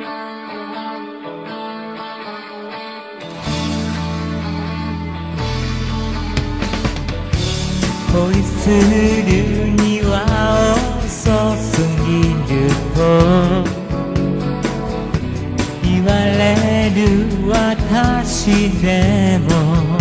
恋するには遅すぎると言われる私でも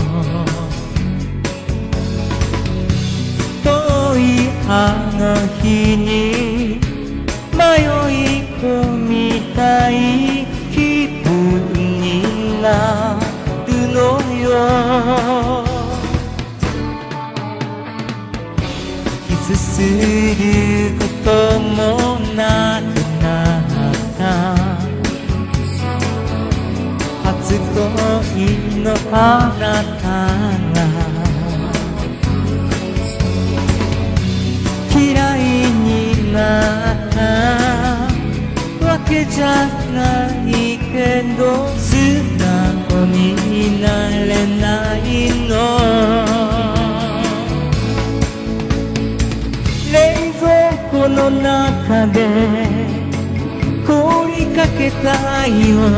遠いあの日に迷い込みたい気分になるのよ。キスすることもなくなった初恋のあなたが嫌いになったわけじゃないけど素直になれないの。冷蔵庫の中で凍りかけたいよ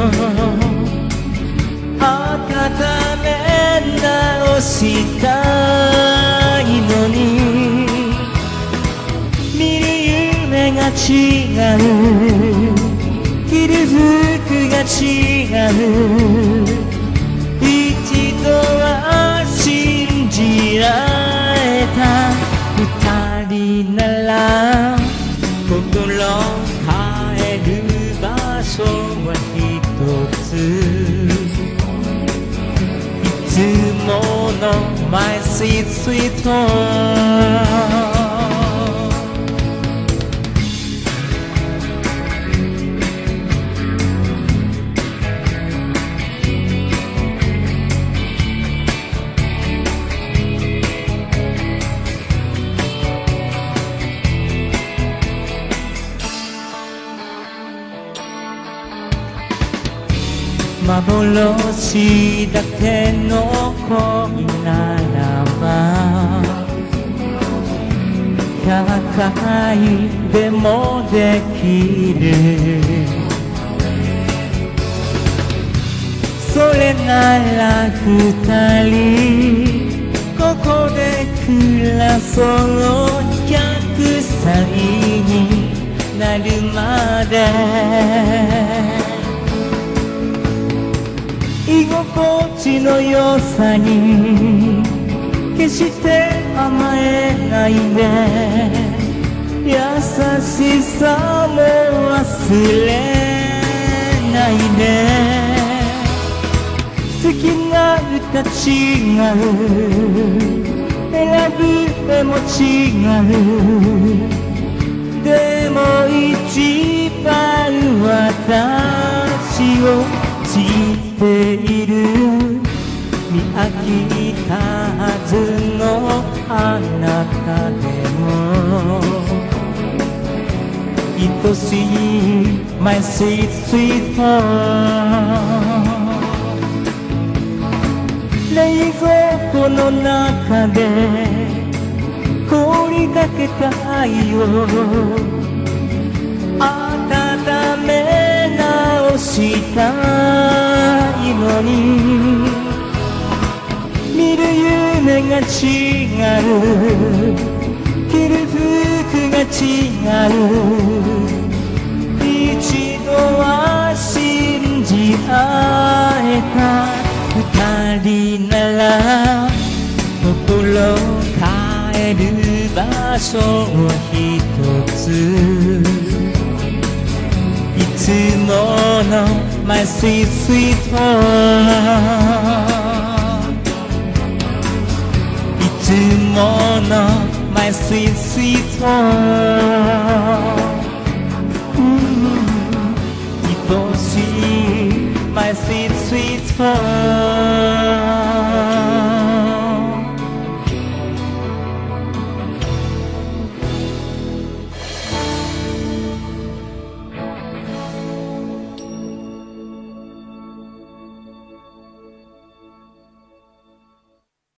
温め直したいのに見る夢が違う着る服が違う一度は信じられた二人なら心変える場所は一ついつもの My sweet sweet home幻だけの恋ならば100回でもできるそれなら二人ここで暮らそう100歳になるまで居心地の良さに決して甘えないで優しさも忘れないで好きな歌違う選ぶ絵も違うでも一番私を知っている見飽きたはずのあなたでも愛しい My sweet sweet home 冷蔵庫の中で凍りかけた愛を温め直したいのに見る夢が違う着る服が違う一度は信じ合えた二人なら心変える場所を一ついつもの My sweet sweet home いつもの My sweet sweet home 愛しい My sweet sweet home